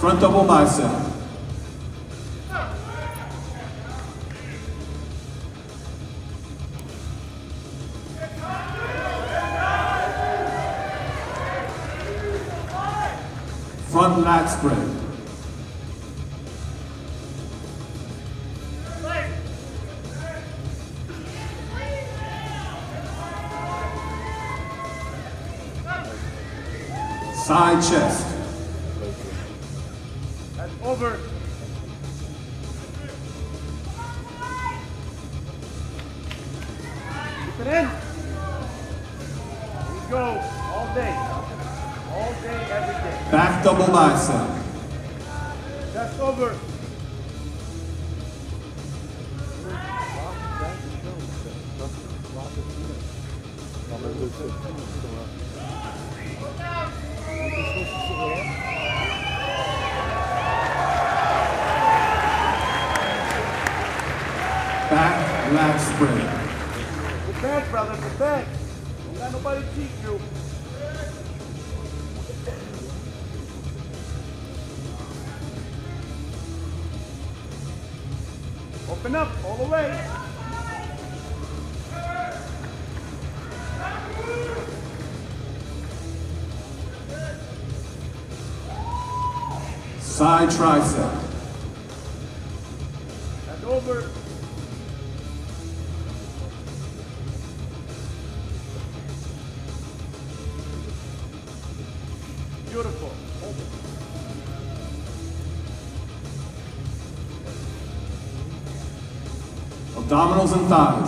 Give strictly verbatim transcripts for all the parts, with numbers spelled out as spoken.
Front double bicep. Front lat spread. Side chest. That's over. Keep it in. Here we go. All day. All day, every day. Back double bicep. That's over. Back lat spread. Prepare, brother, prepare. Don't let nobody cheat you. Open up all the way. Side tricep. That's over. Beautiful. Over. Abdominals and thighs.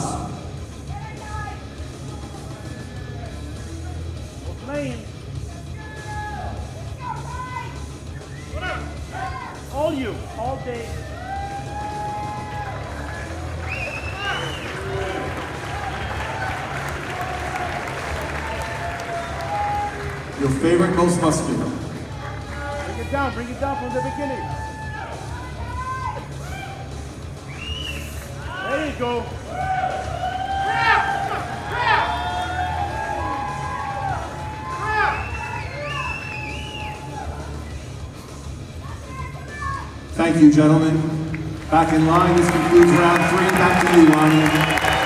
Lane. All you, all day. Your favorite, most muscular. Bring it down, bring it down from the beginning. There you go. Thank you, gentlemen. Back in line. This concludes round three. Back to you, Lonnie.